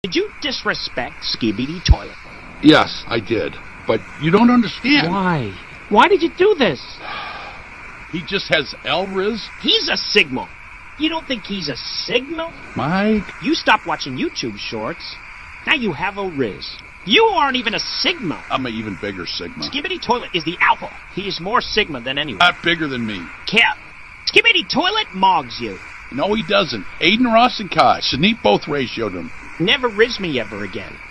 Did you disrespect Skibidi Toilet? Yes, I did. But you don't understand. Why? Why did you do this? He just has L-Riz. He's a Sigma. You don't think he's a Sigma? Mike. You stopped watching YouTube shorts. Now you have a Riz. You aren't even a Sigma. I'm an even bigger Sigma. Skibidi Toilet is the alpha. He is more Sigma than anyone. Not bigger than me. Cap. Skibidi Toilet mogs you. No, he doesn't. Aiden Ross and Kai. Sneap both ratioed him. Never Riz me ever again.